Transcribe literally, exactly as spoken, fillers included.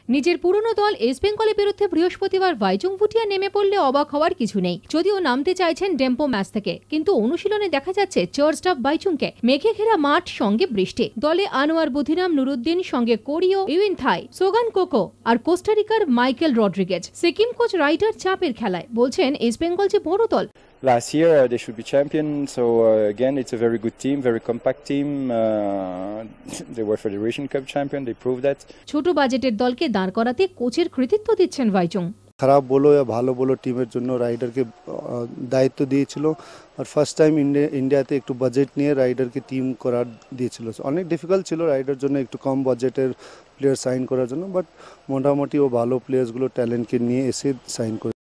নিজের পুরনো দল ইস্ট বেঙ্গলের বিরুদ্ধে বৃহস্পতিবার ভাইচুং ভুটিয়া নেমে পড়লে অবাক হওয়ার কিছু নেই। যদিও নামতে চাইছেন ডেম্পো ম্যাচ থেকে, কিন্তু অনুশীলনে দেখা যাচ্ছে চার্জড আপ ভাইচুংকে। মেঘে ঘেরা মাঠ, সঙ্গে বৃষ্টি। দলে আনোয়ার বুধিরাম, নুরুদ্দিন, সঙ্গে কোরিও ইউইন থাই, সোগান কোকো আর কোস্টারিকার মাইকেল রড্রিগেজ। সিকিম কোচ রাইডার চাপের খেলায় বলছেন ইস্ট বেঙ্গল যে বড় দল। Last year uh, they should be champion, so uh, again it's a very good team, very compact team. Uh, they were Federation Cup champion, they proved that. ছোট বাজেটের দলকে দাঁড় করাতে কোচের কৃতিত্ব দিচ্ছেন ভাইচুং। খারাপ বলো या ভালো বলো টিমের জন্য রাইডারকে দায়িত্ব দিয়েছিল, আর ফার্স্ট টাইম ইন্ডিয়াতে একটু বাজেট নিয়ে রাইডারকে টিম করার দিয়েছিল। অনেক ডিফিকাল্ট ছিল রাইডার জন্য একটু কম বাজেটের প্লেয়ার সাইন করার জন্য, বাট মোটামুটি ও ভালো প্লেয়ার্সগুলো ট্যালেন্টকে নিয়ে এসে সাইন করে।